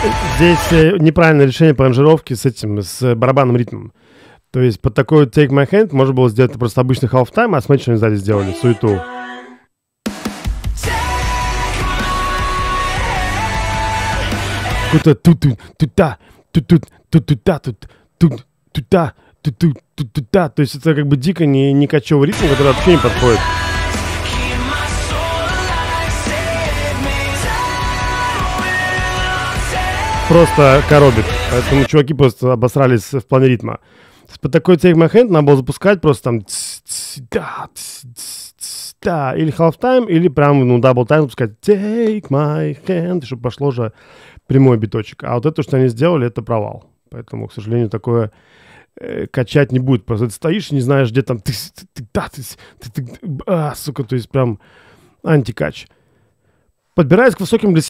здесь неправильное решение по аранжировке с этим, с барабанным ритмом. То есть под такой вот Take My Hand можно было сделать просто обычный halftime, а смотрите, что они сзади сделали, суету. Какой-то тут-тут-тута, тут-тут-тут-тута, тут-тут-тута, тут-тут-тута. То есть это как бы дико не кочевый ритм, который вообще не подходит. Просто коробит. Поэтому чуваки просто обосрались в плане ритма. Под такой Take My Hand надо было запускать просто там или halftime, или прям, ну, double time запускать Take My Hand, чтобы пошло же прямой биточек. А вот это, что они сделали, это провал. Поэтому, к сожалению, такое качать не будет. Просто ты стоишь, не знаешь, где там сука, то есть прям антикач. Подбираясь к высоким для